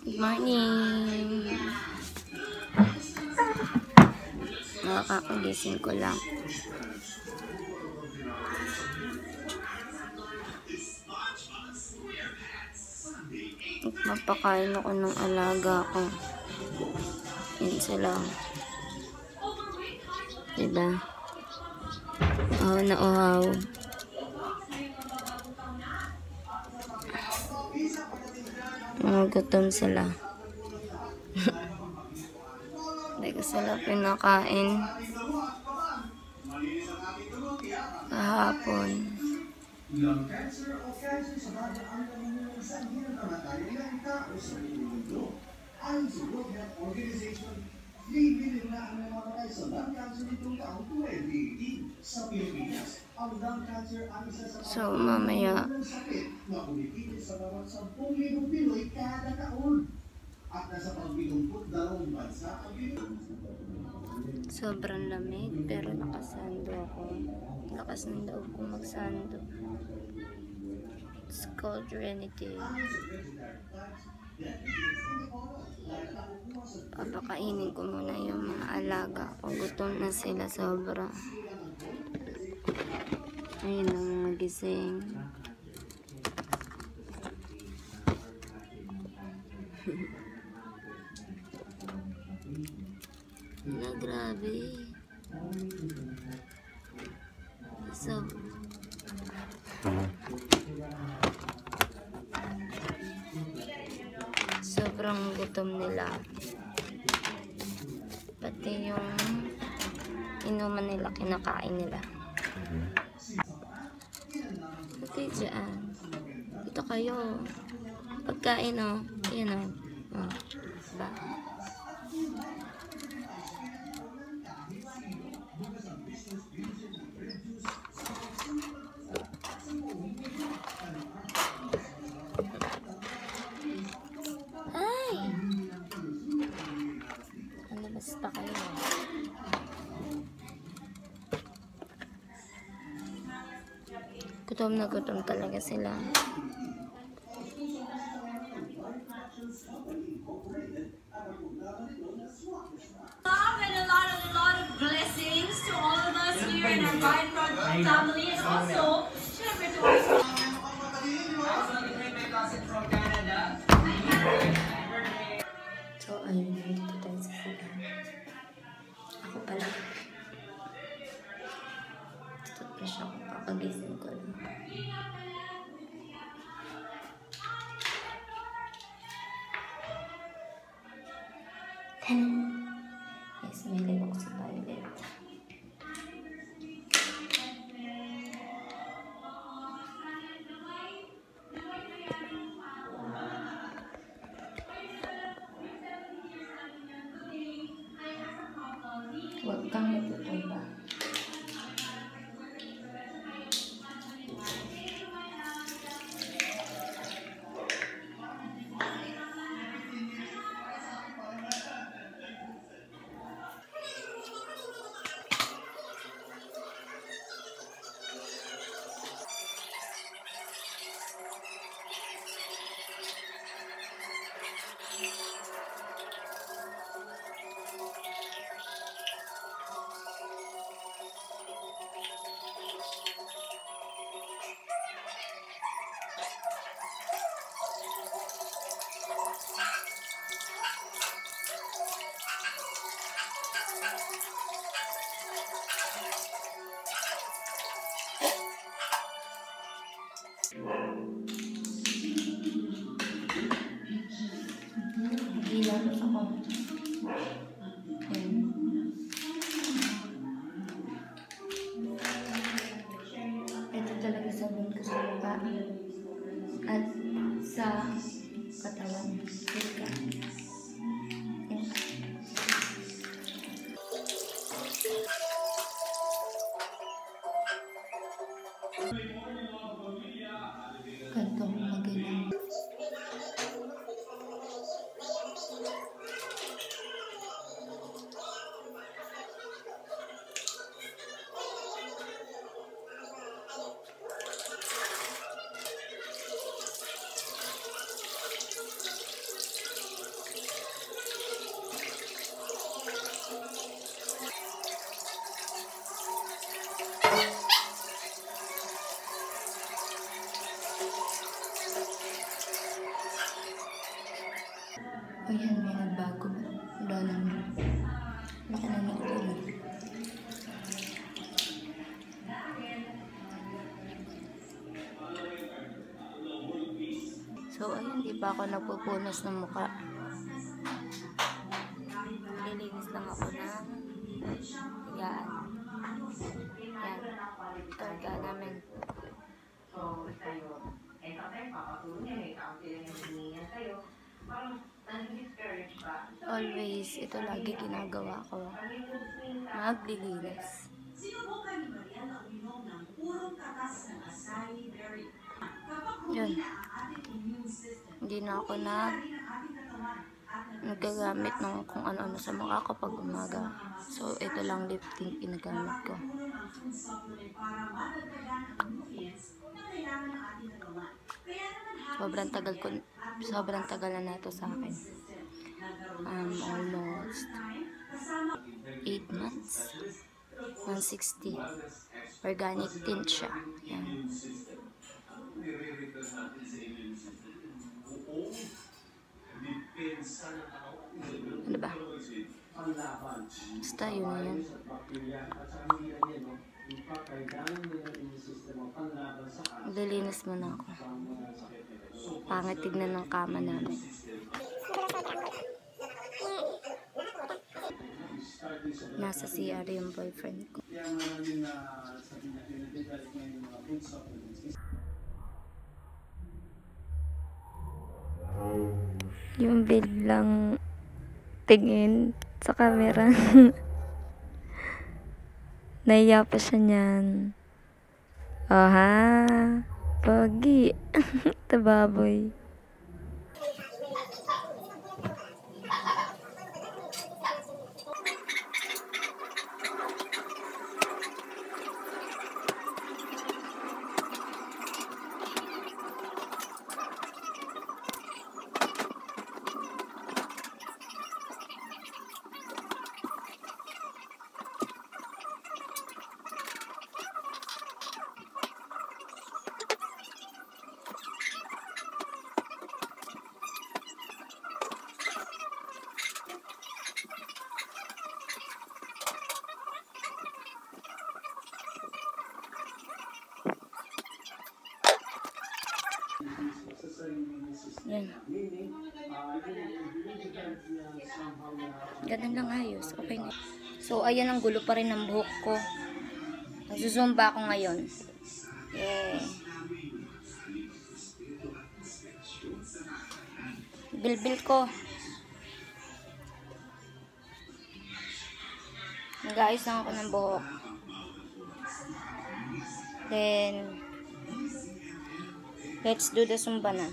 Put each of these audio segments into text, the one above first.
Good morning. Nakakagising ko lang. Mapakain ako ng alaga ko. Yan sila. Diba? Uhaw na uhaw. Gutom sila. Hindi ko sila pinakain kahapon. Lung cancer o cancer sa mga ang kaninang sanhi ng kamatayan ng tao sa mundo. Ayon sa World Health Organization, libilin na ang namamatay sa lung cancer nitong taong 2018 sa Pilipinas. Ang lung cancer ay isa sa Mamaya sakit na umipilit sa bawat 10,000 Pinoy kada taon. At nasa pag-22 bansa ang sobrang lamig pero nakasando ako. Lakas ng loob ko magsando. It's called Trinity. Papakainin ko muna yung mga alaga ko. Gutom na sila sobra. Ayun ang magising. Na grabe. Sobrang gutom nila. Pati yung inuman nila, kinakain nila. Pati dyan. Ito kayo. Pagkain o. Yan o. Diba? Basta kayo. Gutom na gutom talaga sila. And a lot of blessings to all of us here in our Vibrant family, and also syempre to our So, ayun, dito tayo sa sila. Ako pala. Toothbrush ako, kakagising ko lang. Yes, may ligo ko sa toilet. Huwag kang natutuba. Hilamos ako. Ito talaga sabon ko sa mukha at sa katawan. Sika. Ganito magaling. Ayan, may nagbago ba? Wala naman. Laki na ulan. So, ayun, di pa ako nagpupunas ng mukha. Lilinis lang ako ng higaan. Yan. Karga namin. Always, ito lagi ginagawa ko. Maglilinis. Sinubukan ni Maria na uminom ng purong katas ng acai berry. Kapag Yun. humina ang ating immune system, Hindi na ako rin ang ating katawan at nagagamit ng kung ano-ano sa mukha ko pag umaga. So, ito lang lip tint ginagamit ko. nakatulong ang food supplement para madagdagan ang nutrients na kailangan ng ating katawan. Kaya naman Sobrang tagal na nato sa akin. Almost 8 months. 160. Organic tint siya. Yan. Ano ba? Basta yun na yan. Maglilinis muna ako. Pangit tignan ng kama namin. Nasa CR yung boyfriend ko. Yung biglang tingin sa camera. Naiya pa siya niyan. Oh ha, pogi. Tababoy. Yan. Ganun lang ayos. Okay na. So, ayan ang gulo pa rin ng buhok ko. Nagsusumba ako ngayon. Yeah. Bilbil ko. Nag-ayos lang ako ng buhok. Then, let's do the Zumba na.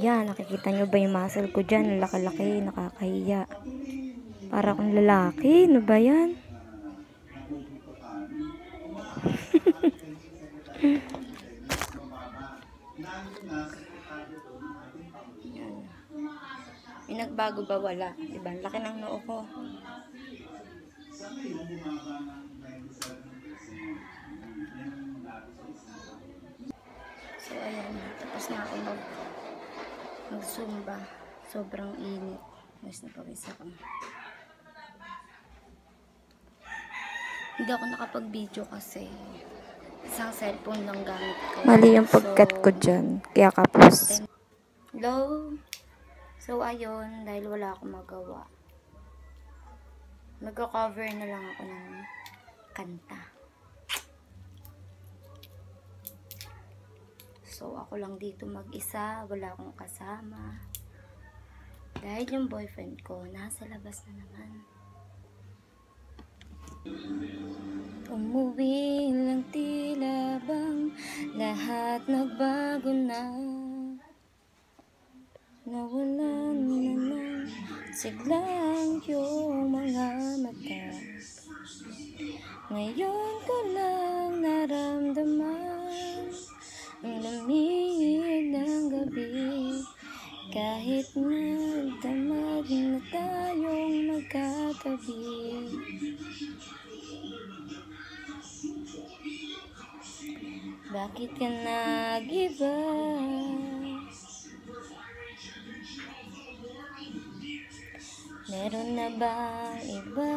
Ayan, nakikita nyo ba yung muscle ko dyan? Ang laki-laki, nakakahiya. Para akong lalaki. Ano ba yan? May nagbago ba? Wala. Diba? Ang laki ng noo ko. So, ayan. Tapos na ako mag-zumba. Sobrang init. Mas napawis ako. Hindi ako nakapag-video kasi isang cellphone lang gamit ko. Mali yung pagkat ko dyan. Kaya kapos. Hello? So, ayun. Dahil wala akong magawa. Magka-cover na lang ako ng kanta. So, ako lang dito mag-isa. Wala akong kasama. Dahil yung boyfriend ko, nasa labas na naman. Umuwi lang tila bang lahat nagbago na. Nawalan na ng siglang yung mga mata. Ngayon ko lang naramdaman ang lamig ng gabi. Kahit nagdamag na tayong magkatabi. Bakit ka nag-iba? Meron na bang iba?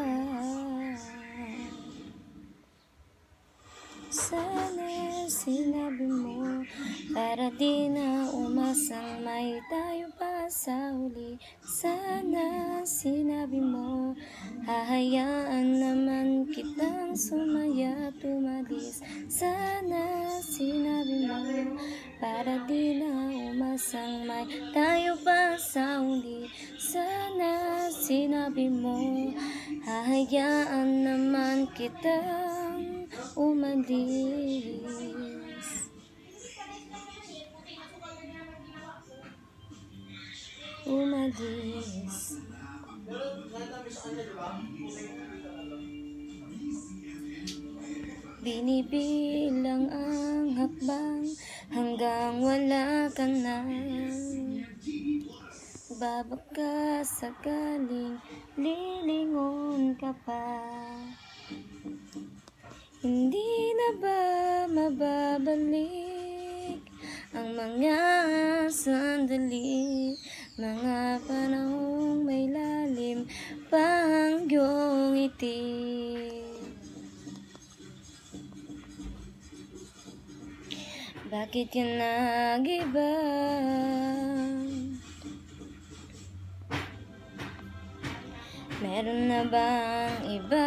Sana sinabi mo para di na umasang may tayo pa sa huli. Sana sinabi mo hahayaan naman kitang sumaya at umalis. Sana sinabi mo para di na umasang may tayo pa sa huli. Sana sinabi mo hahayaan naman kitang umalis. Umalis. Binibilang ang hakbang hanggang wala ka na. Babaka sakaling lilingon ka pa. Hindi na ba mababalik ang mga sandali, mga panahong may lalim pang iyong ngiti? Bakit ka nag-iba? Meron na bang iba?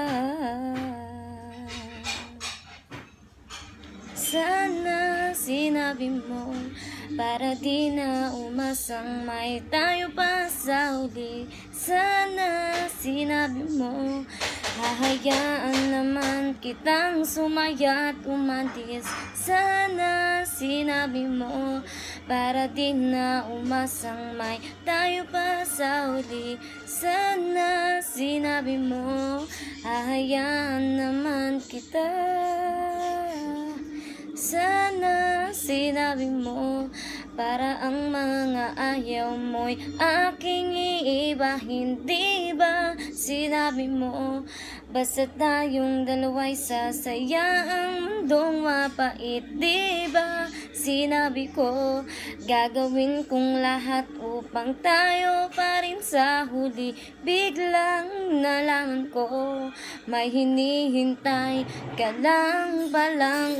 Sana sinabi mo para di na umasang may tayo pa sa huli. Sana sinabi mo hahayaan naman kitang sumaya at umalis. Sana sinabi mo para di na umasang may tayo pa sa huli. Sana sinabi mo hahayaan naman kita. Sana sinabi mo para ang mga ayaw mo'y aking iiba. Hindi ba sinabi mo basta tayong dalawa'y sasaya ang mundong mapait? Di ba sinabi ko gagawin kong lahat upang tayo pa rin sa huli? Biglang nalaman ko may hinihintay ka lang palang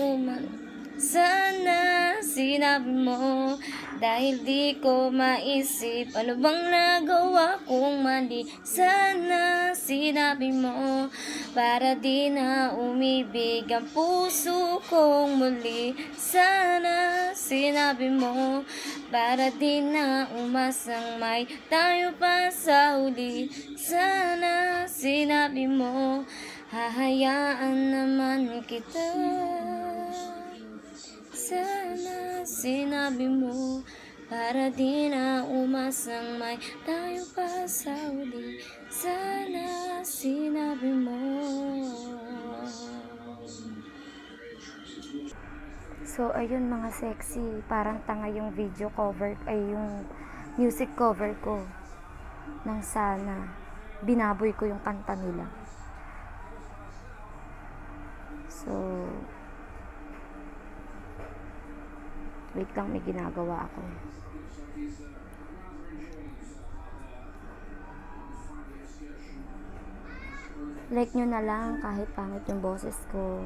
Sana sinabi mo dahil di ko maisip ano bang nagawa kong mali. Sana sinabi mo para di na umibig ang puso kong muli. Sana sinabi mo para di na umasang may tayo pa sa huli. Sana sinabi mo hahayaan naman kita. Sana sinabi mo para di na umasang may tayo pa sa uli. Sana sinabi mo. So ayun mga sexy, parang tanga yung video cover ay yung music cover ko ng Sana. Binaboy ko yung kanta nila. So wait lang, may ginagawa ako. Like nyo na lang kahit pangit yung boses ko.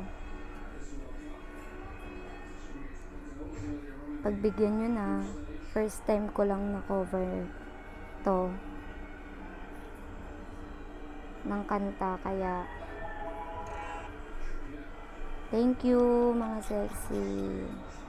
Pagbigyan nyo na, first time ko lang na-cover to ng kanta, kaya thank you mga sexy.